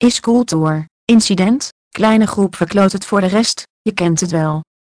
is cultuur. Incident, kleine groep verkloot het voor de rest, je kent het wel.